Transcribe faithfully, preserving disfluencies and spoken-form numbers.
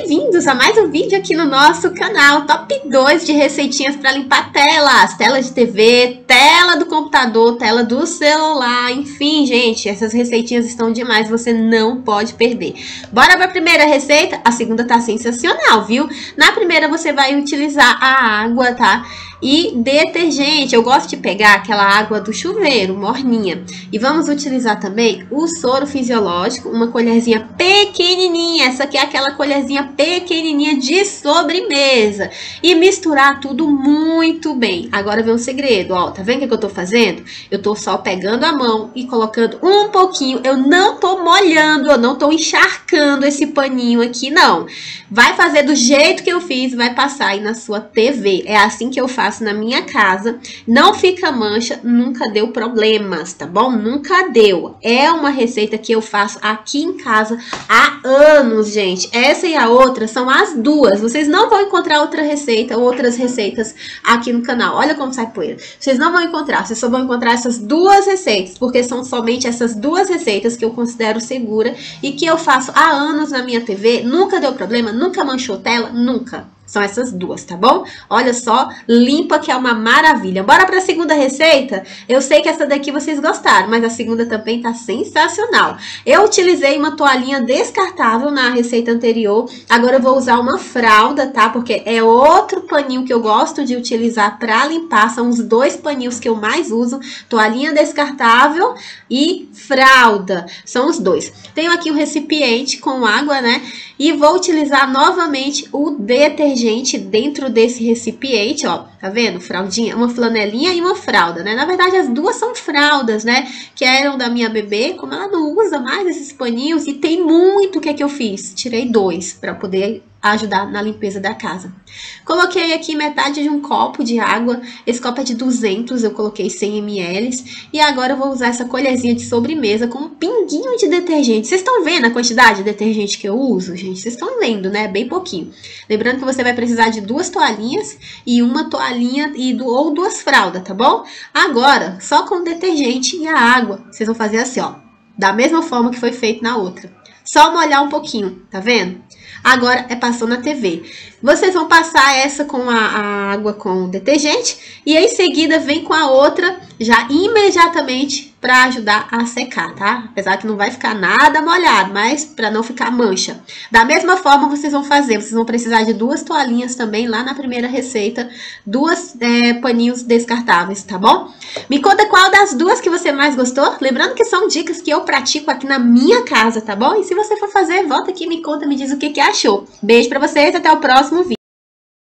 bem-vindos a mais um vídeo aqui no nosso canal, top dois de receitinhas para limpar telas, tela de T V, tela do computador, tela do celular, enfim, gente, essas receitinhas estão demais, você não pode perder. Bora para a primeira receita? A segunda tá sensacional, viu? Na primeira você vai utilizar a água, tá? E detergente, eu gosto de pegar aquela água do chuveiro, morninha. E vamos utilizar também o soro fisiológico, uma colherzinha pequenininha. Essa aqui é aquela colherzinha pequenininha de sobremesa. E misturar tudo muito bem. Agora vem um segredo, ó, tá vendo o que eu tô fazendo? Eu tô só pegando a mão e colocando um pouquinho. Eu não tô molhando, eu não tô encharcando esse paninho aqui, não. Vai fazer do jeito que eu fiz, vai passar aí na sua T V. É assim que eu faço na minha casa, não fica mancha, nunca deu problemas, tá bom? Nunca deu. É uma receita que eu faço aqui em casa há anos, gente. Essa e a outra são as duas. Vocês não vão encontrar outra receita, outras receitas aqui no canal. Olha como sai poeira. Vocês não vão encontrar, vocês só vão encontrar essas duas receitas, porque são somente essas duas receitas que eu considero segura e que eu faço há anos na minha T V. Nunca deu problema, nunca manchou tela, nunca. São essas duas, tá bom? Olha só, limpa que é uma maravilha. Bora para a segunda receita? Eu sei que essa daqui vocês gostaram, mas a segunda também tá sensacional. Eu utilizei uma toalhinha descartável na receita anterior. Agora eu vou usar uma fralda, tá? Porque é outro paninho que eu gosto de utilizar para limpar. São os dois paninhos que eu mais uso. Toalhinha descartável e fralda. São os dois. Tenho aqui um recipiente com água, né? E vou utilizar novamente o detergente dentro desse recipiente, ó, tá vendo? Fraldinha, uma flanelinha e uma fralda, né? Na verdade, as duas são fraldas, né? Que eram da minha bebê, como ela não usa mais esses paninhos, e tem muito, o que é que eu fiz? Tirei dois para poder ajudar na limpeza da casa. Coloquei aqui metade de um copo de água, esse copo é de duzentos, eu coloquei cem mililitros, e agora eu vou usar essa colherzinha de sobremesa com um pinguinho de detergente. Vocês estão vendo a quantidade de detergente que eu uso, gente? Vocês estão vendo, né? Bem pouquinho. Lembrando que você vai precisar de duas toalhinhas e uma toalhinha e do, ou duas fraldas, tá bom? Agora, só com o detergente e a água, vocês vão fazer assim, ó, da mesma forma que foi feito na outra. Só molhar um pouquinho, tá vendo? Agora é passou na T V. Vocês vão passar essa com a, a água com o detergente e em seguida vem com a outra já imediatamente para ajudar a secar, tá? Apesar que não vai ficar nada molhado, mas para não ficar mancha. Da mesma forma vocês vão fazer, vocês vão precisar de duas toalhinhas também lá na primeira receita, duas é, paninhos descartáveis, tá bom? Me conta qual das duas que você mais gostou, lembrando que são dicas que eu pratico aqui na minha casa, tá bom? E se você for fazer, volta aqui e me conta, me diz o que que achou. Beijo pra vocês, até o próximo vídeo.